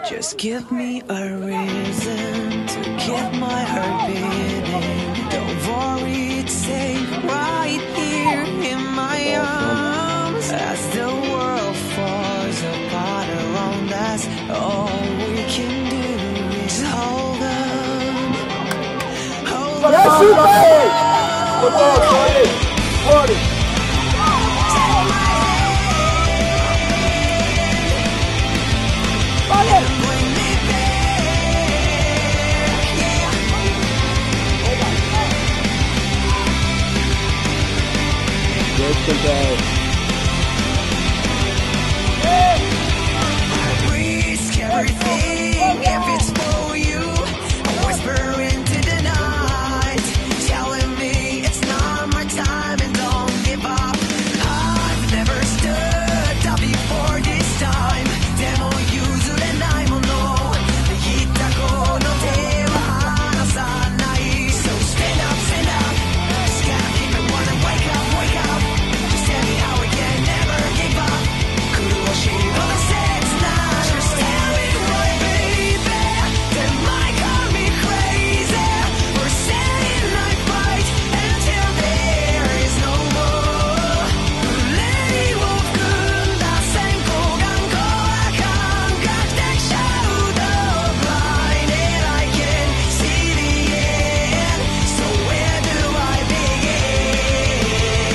Just give me a reason to keep my heart beating. Don't worry, it's safe right here in my arms. As the world falls apart around us, all we can do is hold on. Hold on. Risk everything if it's for you. Whisper into the night, telling me it's not my time and don't give up. I've never stood up before this time. でも譲れないもの、握ったこの手は離さない。So stand up, stand up. Just gotta keep it running. Wake up, wake up. Just tell me how we can never give up. 苦しいほど切ない。Just tell me why, baby. They might call me crazy. We're saying I fight until there is no more. 憂いを含んだ閃光眼光は感覚的シャウト Blinded I can see the end. So where do I begin?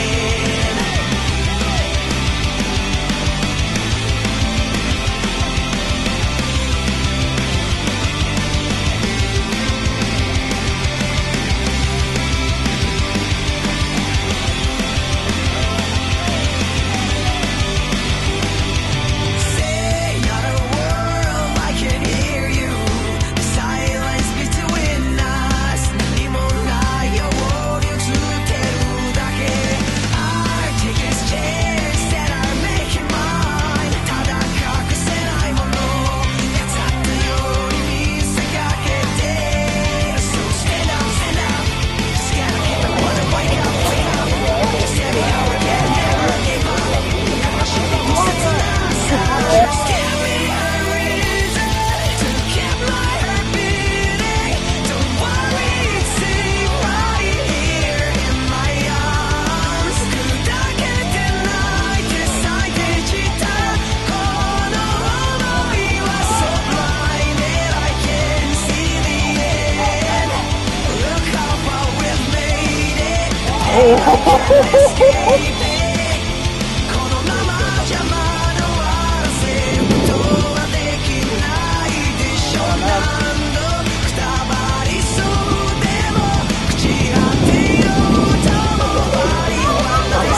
Say not a word, I can hear you. The silence between us. 何もないように映ってるだけ。I take this chance that I make it mine. ただ隠せないもの、やつあったように見せかけて。So stand up, stand up. Just gotta keep it running. Wake up, wake up. Just tell me how we can never give up. 悲しみに切なさ。Just give me a reason to keep my heart beating. Don't worry, it's safe right here in my arms. 砕けて泣いて咲いて散ったこの想いは So blinded I can see the end. Look how far we've made it. Escape it. このままじゃ惑わせることはできないでしょ。何度くたばりそうでも朽ち果てようとも終わりはない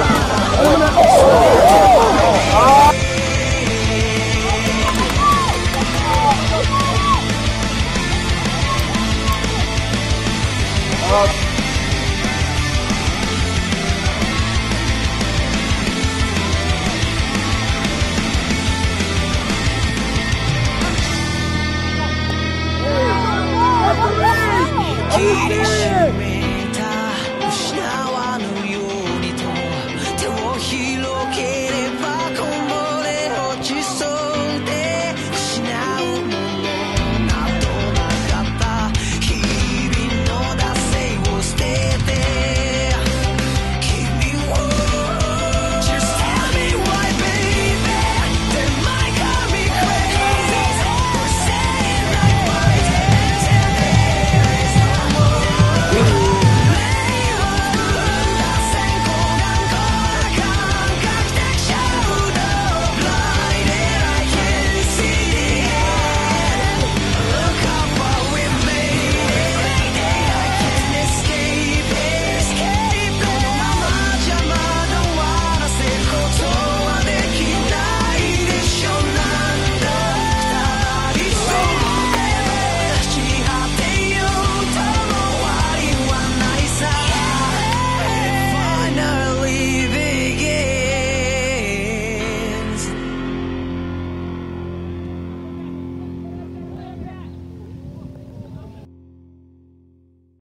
さ。握りしめた失わぬようにと手を広